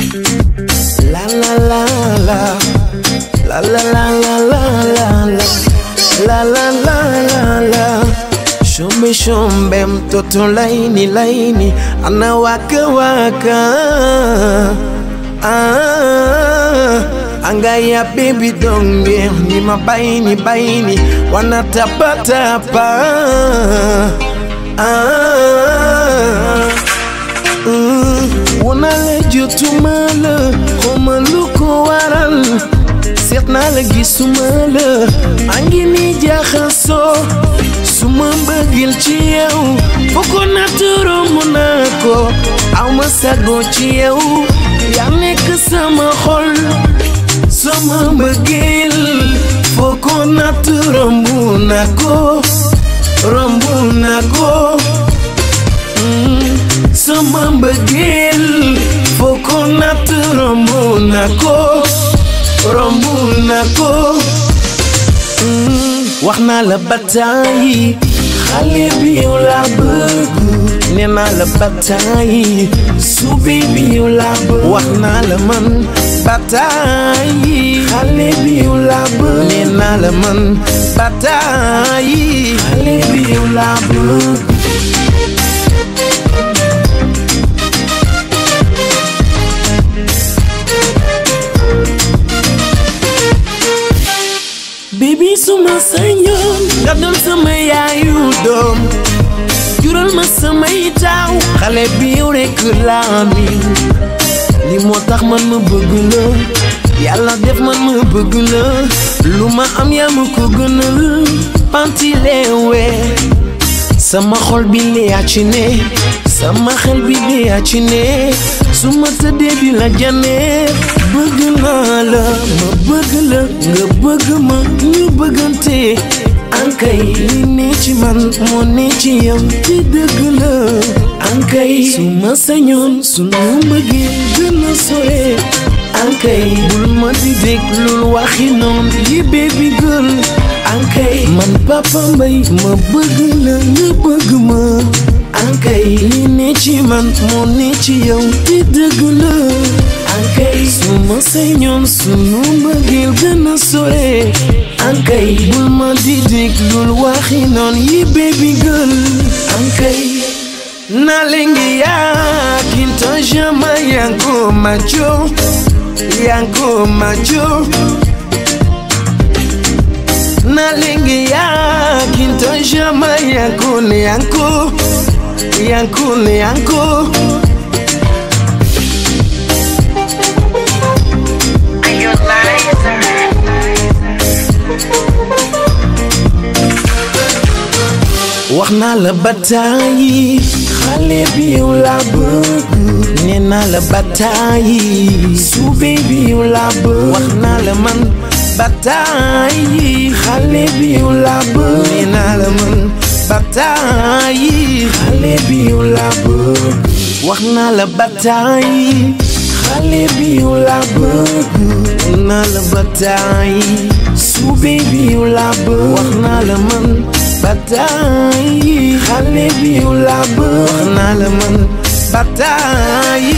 La la la la la la la la la la la la la Shumbe shumbe mtoto laini laini ana waka waka Angaya baby donge ni mabaini baini wanatapatapa Wanale jotumala Homaluko waral Setna la gisumala Angini jaxaso Suma mbëggeel ci yow Foko naturo munako Awma sago ci yow yaa nekk sama xol Sama mbëggeel Foko naturo munako Sama mbëggeel Foko naturo munako wax naa la bataay xale bi yow laa bëgg nee naa la bataay subi bi yow laa bëgg wax naa la man bataay xale bi yow laa bëgg nee naa la man bataay xale bi yow laa bëgg Baby suma sañoon nga doon sama yaayu doom jural ma samay taaw xale bi yow rekk laa miin li moo tax man ma bëgg la yàlla def man ma bëgg la lu ma am yaa ma ko gënal panti leewe sama xol bi yaa ci ne sama xel bi yaa ci ne su ma tëddee di la jane bëgg naa la ma bëgg la nga bëgg ma ñu bëggante ankay li ne ci man moo ne ci yow te dëgg la ankay su ma sañoon sunu mbëggeel gën a sore ankay bul ma di déglul waxi noon yi baby girl ankay man Pape Mbaye ma bëgg la nga bëgg ma ankay li ne ci man moo ne ci yow te dëgg la ankay su ma sañoon sunu mbëggeel gën a sore ankay bul ma di déglul waxi noon yi baby girl ankay nalengi yaa kinto jama yanko macho nalengi yaa kinto jama yanko wax naa la bataay xale bi yow laa bëgg nee naa la bataay suube bi yow laa bëgg wax naa la man bataay xale bi yow laa bëgg nee naa la man bataay xale bi yow laa bëgg wax naa la bataay xale bi yow laa bëgg nee naa la bataay suube bi yow laa bëgg wax naa la man bataay xale bi yow laa bëgg wax naa la man bataay